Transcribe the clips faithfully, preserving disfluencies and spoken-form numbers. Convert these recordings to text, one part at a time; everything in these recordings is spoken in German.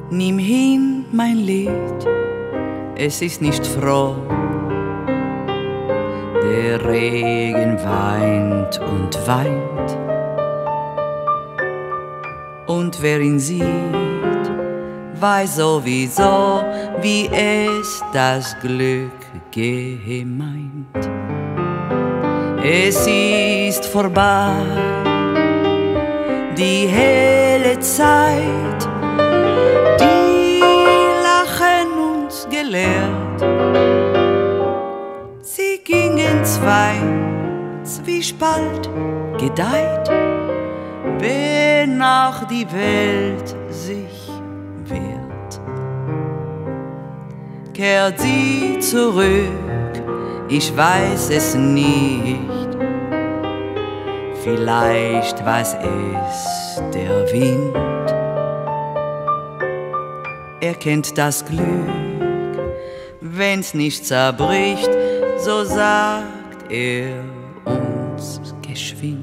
Nimm hin mein Lied, es ist nicht froh. Der Regen weint und weint. Und wer ihn sieht, weiß sowieso, wie es das Glück gemeint. Es ist vorbei, die helle Zeit, die Lachen uns gelehrt. Sie gingen zwei, Zwiespalt gedeiht, wenn auch die Welt sich wehrt. Kehrt sie zurück, ich weiß es nicht, vielleicht weiß es der Wind. Er kennt das Glück, wenn's nicht zerbricht, so sagt er uns geschwind.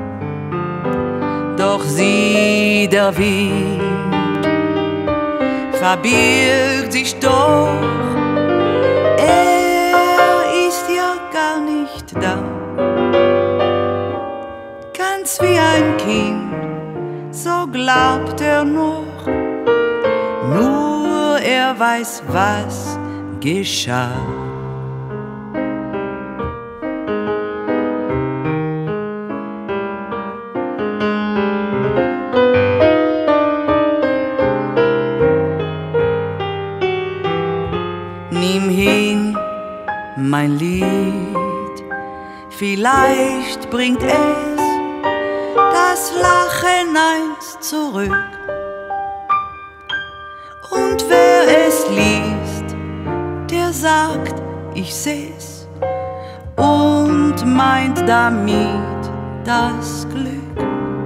Doch sieh, der Wind verbirgt sich doch, er ist ja gar nicht da. Ganz wie ein Kind, so glaubt er noch, nur er weiß, was geschah. Nimm hin mein Lied, vielleicht bringt es das Lachen einst zurück. Und wer es liest, der sagt, ich seh's und meint damit das Glück.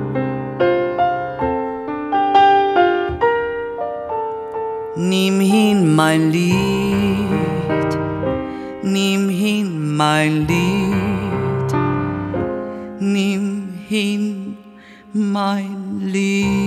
Nimm hin mein Lied, nimm hin mein Lied, nimm hin mein Lied.